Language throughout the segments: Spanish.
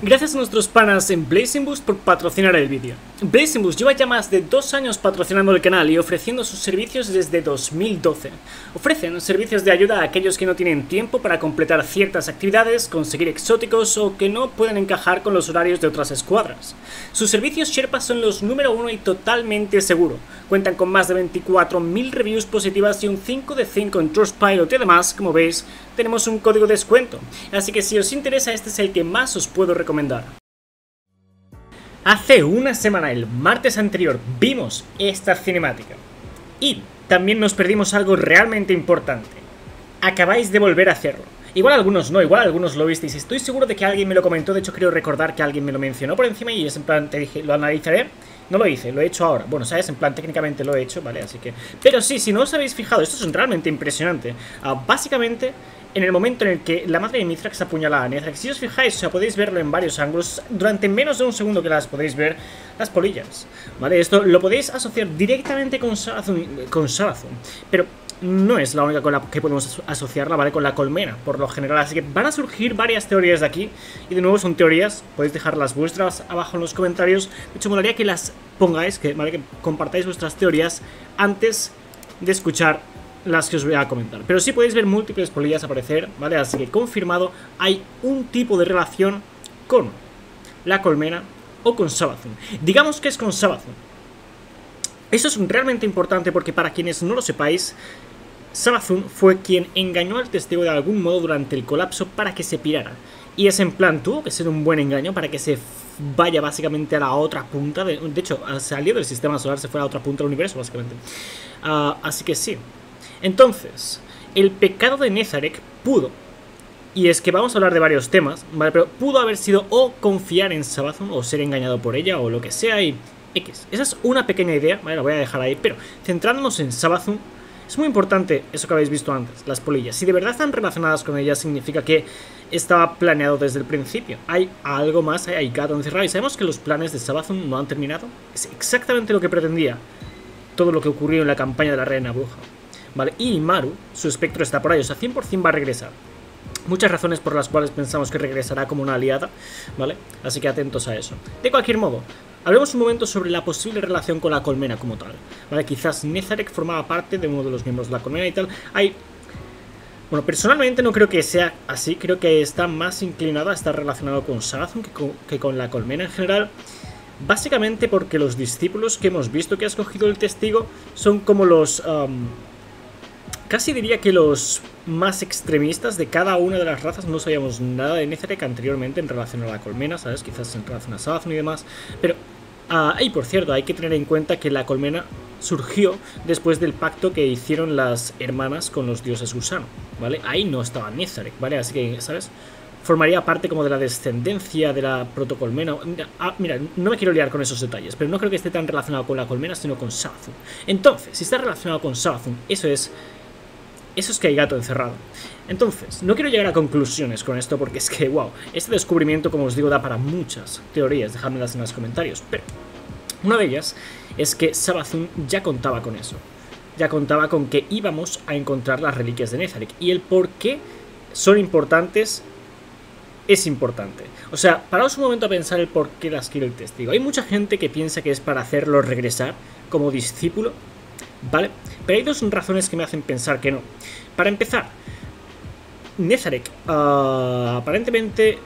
Gracias a nuestros panas en Blazing Boost por patrocinar el vídeo. Blazing Boost lleva ya más de 2 años patrocinando el canal y ofreciendo sus servicios desde 2012. Ofrecen servicios de ayuda a aquellos que no tienen tiempo para completar ciertas actividades, conseguir exóticos o que no pueden encajar con los horarios de otras escuadras. Sus servicios Sherpa son los número 1 y totalmente seguro. Cuentan con más de 24.000 reviews positivas y un 5 de 5 en Trustpilot y además, como veis, tenemos un código de descuento. Así que si os interesa, este es el que más os puedo recomendar. Hace una semana, el martes anterior, vimos esta cinemática. Y también nos perdimos algo realmente importante. Acabáis de volver a hacerlo. Igual algunos no, igual algunos lo visteis. Estoy seguro de que alguien me lo comentó, de hecho creo recordar que alguien me lo mencionó por encima y es en plan, te dije, lo analizaré. No lo hice, lo he hecho ahora. Bueno, sabes, en plan, técnicamente lo he hecho, ¿vale? Así que... Pero sí, si no os habéis fijado, esto es realmente impresionante. Básicamente, en el momento en el que la madre de Mithrax apuñala a Netherrealm, si os fijáis, o sea, podéis verlo en varios ángulos. Durante menos de un segundo que las podéis ver, las polillas, ¿vale? Esto lo podéis asociar directamente con Savathûn, pero... no es la única con la que podemos asociarla, ¿vale? Con la colmena, por lo general. Así que van a surgir varias teorías de aquí. Y de nuevo son teorías, podéis dejar las vuestras abajo en los comentarios. De hecho, molaría que las pongáis, ¿vale? Que compartáis vuestras teorías antes de escuchar las que os voy a comentar. Pero sí podéis ver múltiples polillas aparecer, ¿vale? Así que confirmado, hay un tipo de relación con la colmena o con Savathûn. Digamos que es con Savathûn. Eso es realmente importante porque para quienes no lo sepáis, Savathûn fue quien engañó al testigo de algún modo durante el colapso para que se pirara. Y es en plan, tuvo que ser un buen engaño para que se vaya básicamente a la otra punta. De hecho, salió del sistema solar, se fue a la otra punta del universo básicamente. Así que sí. Entonces, el pecado de Netherrealm pudo, y es que vamos a hablar de varios temas, ¿vale? Pero pudo haber sido o confiar en Savathûn o ser engañado por ella o lo que sea y... X. Esa es una pequeña idea, ¿vale? La voy a dejar ahí, pero centrándonos en Savathûn, es muy importante eso que habéis visto antes, las polillas. Si de verdad están relacionadas con ella, significa que estaba planeado desde el principio. Hay algo más, hay gato encerrado, y sabemos que los planes de Savathûn no han terminado. Es exactamente lo que pretendía todo lo que ocurrió en la campaña de la Reina Bruja, ¿vale? Y Maru, su espectro está por ahí, o sea, 100% va a regresar. Muchas razones por las cuales pensamos que regresará como una aliada, ¿vale? Así que atentos a eso. De cualquier modo, hablemos un momento sobre la posible relación con la colmena como tal, ¿vale? Quizás Netherrealm formaba parte de uno de los miembros de la colmena y tal. Bueno, personalmente no creo que sea así, creo que está más inclinado a estar relacionado con Savathûn que con la colmena en general. Básicamente porque los discípulos que hemos visto que ha escogido el testigo son como los... casi diría que los más extremistas de cada una de las razas. No sabíamos nada de Netherrealm anteriormente en relación a la colmena, ¿sabes? Quizás en relación a Savathûn y demás. Pero, y por cierto, hay que tener en cuenta que la colmena surgió después del pacto que hicieron las hermanas con los dioses gusano, ¿vale? Ahí no estaba Netherrealm, ¿vale? Así que, ¿sabes? Formaría parte como de la descendencia de la protocolmena. Mira, no me quiero liar con esos detalles, pero no creo que esté tan relacionado con la colmena, sino con Savathûn. Entonces, si está relacionado con Savathûn, eso es que hay gato encerrado. Entonces, no quiero llegar a conclusiones con esto porque es que, wow, este descubrimiento, como os digo, da para muchas teorías, dejadmelas en los comentarios, pero una de ellas es que Savathûn ya contaba con eso. Ya contaba con que íbamos a encontrar las reliquias de Netherrealm, y el por qué son importantes es importante. O sea, paraos un momento a pensar el por qué las quiere el testigo. Hay mucha gente que piensa que es para hacerlo regresar como discípulo, ¿vale? Pero hay dos razones que me hacen pensar que no. Para empezar, Netherrealm aparentemente,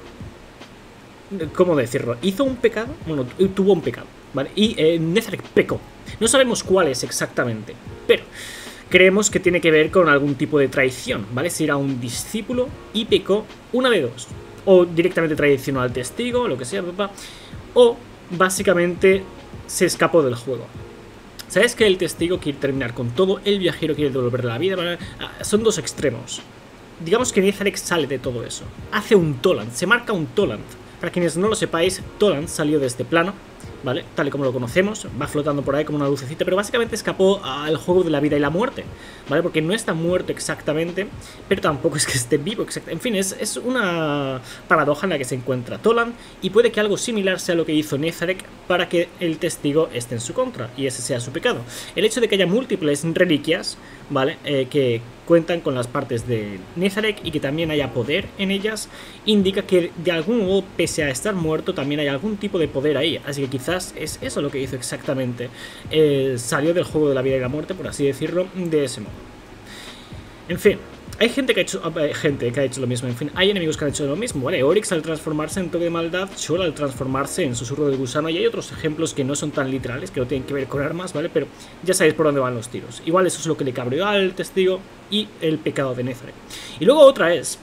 ¿cómo decirlo? Hizo un pecado, bueno, tuvo un pecado, ¿vale? Y Netherrealm pecó. No sabemos cuál es exactamente, pero creemos que tiene que ver con algún tipo de traición, ¿vale? Si era un discípulo y pecó, una de dos. O directamente traicionó al testigo, lo que sea, o básicamente se escapó del juego. ¿Sabes que el testigo quiere terminar con todo? El viajero quiere devolverle la vida. Son dos extremos. Digamos que Netherrealm sale de todo eso. Hace un Toland, se marca un Toland. Para quienes no lo sepáis, Toland salió de este plano, ¿vale? Tal y como lo conocemos, va flotando por ahí como una lucecita, pero básicamente escapó al juego de la vida y la muerte, ¿vale? Porque no está muerto exactamente, pero tampoco es que esté vivo exactamente. En fin, es una paradoja en la que se encuentra Toland, y puede que algo similar sea lo que hizo Netherrealm para que el testigo esté en su contra, y ese sea su pecado. El hecho de que haya múltiples reliquias, ¿vale? Que cuentan con las partes de Nezarec y que también haya poder en ellas, indica que de algún modo, pese a estar muerto, también hay algún tipo de poder ahí. Así que quizás es eso lo que hizo exactamente. Salió del juego de la vida y la muerte, por así decirlo, de ese modo. En fin. Hay gente que ha hecho lo mismo, en fin, hay enemigos que han hecho lo mismo, ¿vale? Oryx al transformarse en toque de maldad, Shoal al transformarse en susurro del gusano, y hay otros ejemplos que no son tan literales, que no tienen que ver con armas, ¿vale? Pero ya sabéis por dónde van los tiros. Igual eso es lo que le cabreó al testigo y el pecado de Nezarec. Y luego otra es...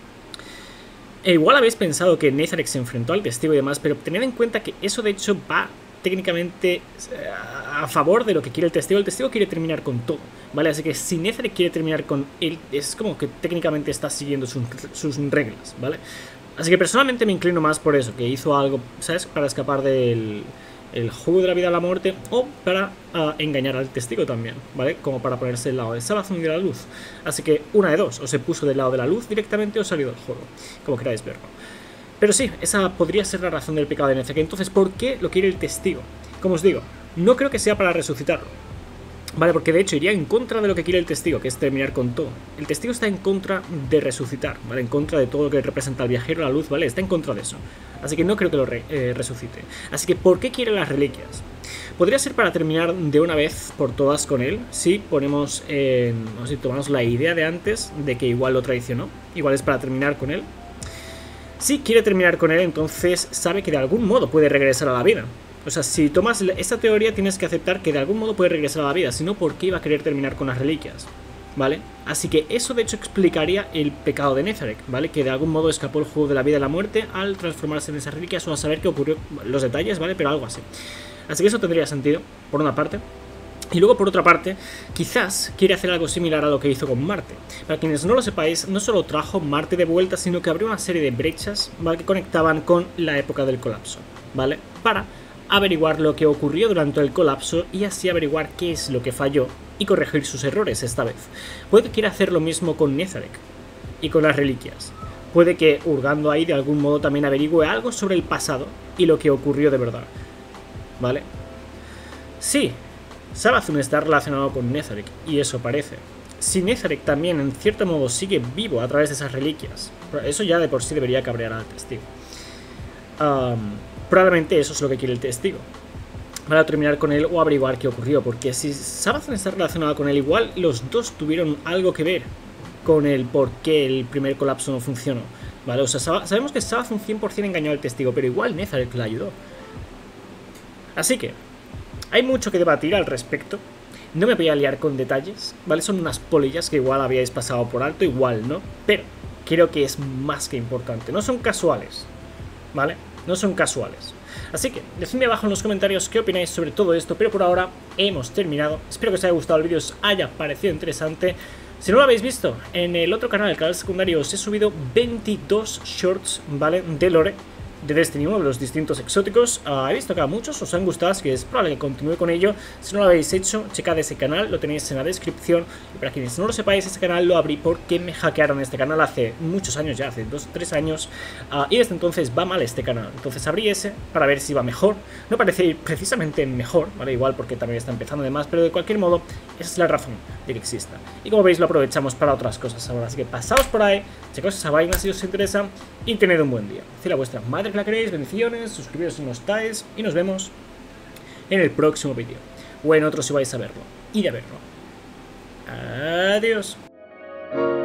igual habéis pensado que Nezarec se enfrentó al testigo y demás, pero tened en cuenta que eso de hecho va técnicamente a favor de lo que quiere el testigo. El testigo quiere terminar con todo, ¿vale? Así que si Nezarec quiere terminar con él, es como que técnicamente está siguiendo sus reglas, ¿vale? Así que personalmente me inclino más por eso, que hizo algo, ¿sabes? Para escapar del juego de la vida a la muerte, o para engañar al testigo también, ¿vale? Como para ponerse del lado de Savathûn y de la luz. Así que una de dos, o se puso del lado de la luz directamente o salió del juego, como queráis verlo. Pero sí, esa podría ser la razón del pecado de Nezarec. Entonces, ¿por qué lo quiere el testigo? Como os digo, no creo que sea para resucitarlo, ¿vale? Porque de hecho iría en contra de lo que quiere el testigo, que es terminar con todo. El testigo está en contra de resucitar, ¿vale? En contra de todo lo que representa al viajero, la luz, ¿vale? Está en contra de eso. Así que no creo que lo resucite. Así que, ¿por qué quiere las reliquias? Podría ser para terminar de una vez por todas con él, si ponemos no sé, tomamos la idea de antes de que igual lo traicionó. Igual es para terminar con él. Si quiere terminar con él, entonces sabe que de algún modo puede regresar a la vida. O sea, si tomas esta teoría tienes que aceptar que de algún modo puede regresar a la vida, si no, ¿por qué iba a querer terminar con las reliquias? ¿Vale? Así que eso de hecho explicaría el pecado de Nezarec, ¿vale? Que de algún modo escapó el juego de la vida y la muerte al transformarse en esas reliquias o a saber qué ocurrió, los detalles, ¿vale? Pero algo así. Así que eso tendría sentido, por una parte. Y luego, por otra parte, quizás quiere hacer algo similar a lo que hizo con Marte. Para quienes no lo sepáis, no solo trajo Marte de vuelta, sino que abrió una serie de brechas, ¿vale? Que conectaban con la época del colapso, ¿vale? Para averiguar lo que ocurrió durante el colapso y así averiguar qué es lo que falló y corregir sus errores esta vez. Puede que quiera hacer lo mismo con Nezarec y con las reliquias. Puede que, hurgando ahí, de algún modo también averigüe algo sobre el pasado y lo que ocurrió de verdad, ¿vale? Sí, Savathûn está relacionado con Nezarec, y eso parece. Si Nezarec también, en cierto modo, sigue vivo a través de esas reliquias, eso ya de por sí debería cabrear al testigo. Probablemente eso es lo que quiere el testigo, para terminar con él o averiguar qué ocurrió, porque si Savathûn está relacionado con él, igual los dos tuvieron algo que ver con el por qué el primer colapso no funcionó, ¿vale? O sea, sabemos que Savathûn 100% engañó al testigo, pero igual Nezarec le ayudó. Así que hay mucho que debatir al respecto. No me voy a liar con detalles, ¿vale? Son unas polillas que igual habíais pasado por alto, igual no, pero creo que es más que importante. No son casuales, ¿vale? No son casuales. Así que decidme abajo en los comentarios qué opináis sobre todo esto, pero por ahora hemos terminado. Espero que os haya gustado el vídeo, os haya parecido interesante. Si no lo habéis visto, en el otro canal, el canal secundario, os he subido 22 shorts, ¿vale? De lore de Destiny 1, de los distintos exóticos. He visto que a muchos os han gustado, así que es probable que continúe con ello. Si no lo habéis hecho, checad ese canal, lo tenéis en la descripción. Y para quienes no lo sepáis, este canal lo abrí porque me hackearon este canal hace muchos años ya, hace 2 o 3 años. Y desde entonces va mal este canal. Entonces abrí ese para ver si va mejor. No parece ir precisamente mejor, ¿vale? Igual porque también está empezando de más, pero de cualquier modo, esa es la razón de que exista. Y como veis, lo aprovechamos para otras cosas ahora. Así que pasaos por ahí, checaos esa vaina si os interesa y tened un buen día. Decid a vuestra madre que la queréis, bendiciones, suscribiros si no estáis y nos vemos en el próximo vídeo. O en otro si vais a verlo. Ir a verlo. Adiós.